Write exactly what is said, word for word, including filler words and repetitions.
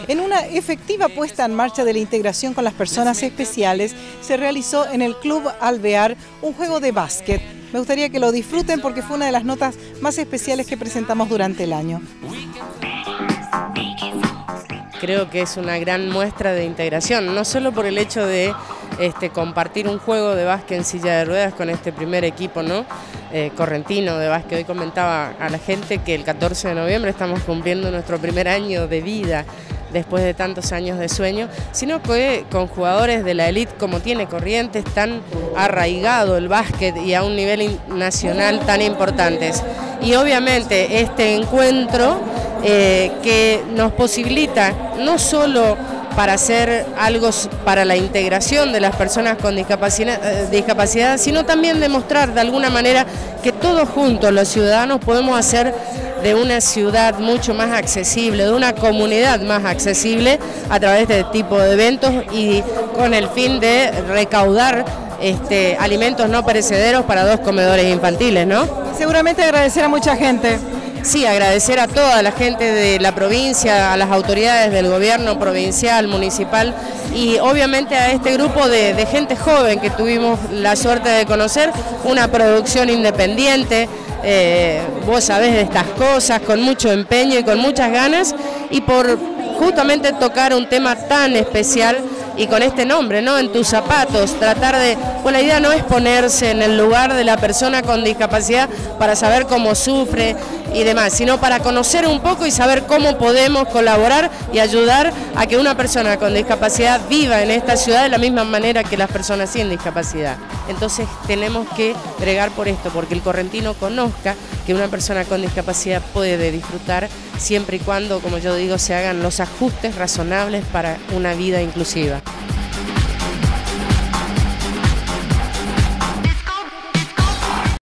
En una efectiva puesta en marcha de la integración con las personas especiales, se realizó en el Club Alvear un juego de básquet. Me gustaría que lo disfruten porque fue una de las notas más especiales que presentamos durante el año. Creo que es una gran muestra de integración, no solo por el hecho de este, compartir un juego de básquet en silla de ruedas con este primer equipo, ¿no? Eh, correntino de básquet. Hoy comentaba a la gente que el catorce de noviembre estamos cumpliendo nuestro primer año de vida después de tantos años de sueño, sino que con jugadores de la élite como tiene Corrientes, tan arraigado el básquet y a un nivel nacional tan importantes. Y obviamente este encuentro eh, que nos posibilita no solo para hacer algo para la integración de las personas con discapacidad, eh, discapacidad, sino también demostrar de alguna manera que todos juntos los ciudadanos podemos hacer de una ciudad mucho más accesible, de una comunidad más accesible a través de este tipo de eventos y con el fin de recaudar este, alimentos no perecederos para dos comedores infantiles, ¿no? Seguramente agradecer a mucha gente. Sí, agradecer a toda la gente de la provincia, a las autoridades del gobierno provincial, municipal y obviamente a este grupo de, de gente joven que tuvimos la suerte de conocer, una producción independiente, eh, vos sabés de estas cosas, con mucho empeño y con muchas ganas y por justamente tocar un tema tan especial y con este nombre, ¿no? En tus zapatos, tratar de, pues la idea no es ponerse en el lugar de la persona con discapacidad para saber cómo sufre y demás, sino para conocer un poco y saber cómo podemos colaborar y ayudar a que una persona con discapacidad viva en esta ciudad de la misma manera que las personas sin discapacidad. Entonces tenemos que bregar por esto, porque el correntino conozca que una persona con discapacidad puede disfrutar siempre y cuando, como yo digo, se hagan los ajustes razonables para una vida inclusiva.